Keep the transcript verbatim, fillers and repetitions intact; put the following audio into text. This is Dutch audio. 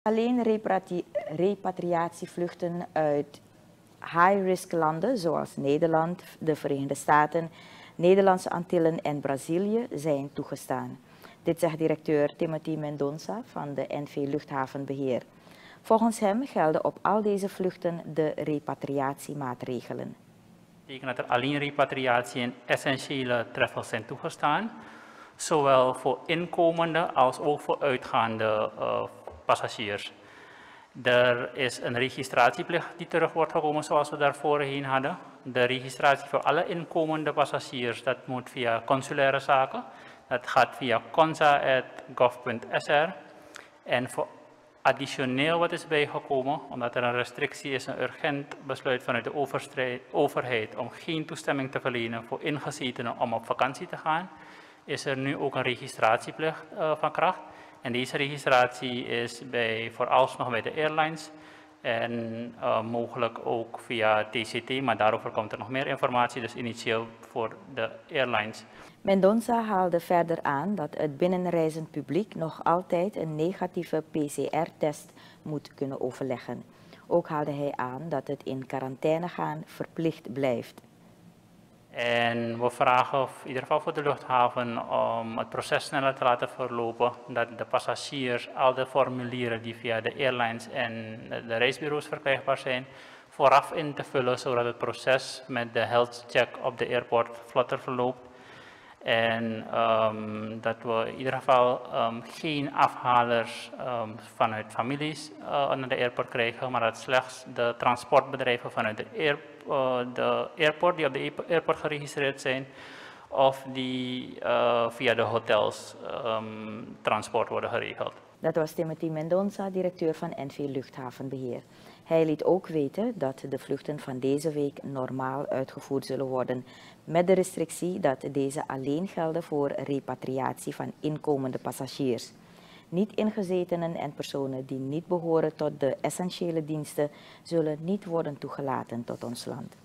Alleen repatri repatriatievluchten uit high-risk landen zoals Nederland, de Verenigde Staten, Nederlandse Antillen en Brazilië zijn toegestaan. Dit zegt directeur Timothy Mendonça van de N V Luchthavenbeheer. Volgens hem gelden op al deze vluchten de repatriatiemaatregelen. Dat betekent dat er alleen repatriatie en essentiële travels zijn toegestaan, zowel voor inkomende als ook voor uitgaande uh, passagiers. Er is een registratieplicht die terug wordt gekomen zoals we daar voorheen hadden. De registratie voor alle inkomende passagiers, dat moet via consulaire zaken. Dat gaat via consa punt gov punt s r. En voor additioneel wat is bijgekomen, omdat er een restrictie is, een urgent besluit vanuit de overheid om geen toestemming te verlenen voor ingezetenen om op vakantie te gaan, is er nu ook een registratieplicht uh, van kracht. En deze registratie is bij, vooralsnog bij de airlines en uh, mogelijk ook via T C T, maar daarover komt er nog meer informatie, dus initieel voor de airlines. Mendonça haalde verder aan dat het binnenreizend publiek nog altijd een negatieve P C R-test moet kunnen overleggen. Ook haalde hij aan dat het in quarantaine gaan verplicht blijft. En we vragen of, in ieder geval voor de luchthaven om het proces sneller te laten verlopen. Dat de passagiers al de formulieren die via de airlines en de reisbureaus verkrijgbaar zijn, vooraf in te vullen, zodat het proces met de health check op de airport vlotter verloopt. En um, dat we in ieder geval um, geen afhalers um, vanuit families uh, naar de airport krijgen, maar dat slechts de transportbedrijven vanuit de, air, uh, de airport die op de airport geregistreerd zijn of die uh, via de hotels um, transport worden geregeld. Dat was Timothy Mendonça, directeur van N V Luchthavenbeheer. Hij liet ook weten dat de vluchten van deze week normaal uitgevoerd zullen worden, met de restrictie dat deze alleen gelden voor repatriatie van inkomende passagiers. Niet-ingezetenen en personen die niet behoren tot de essentiële diensten zullen niet worden toegelaten tot ons land.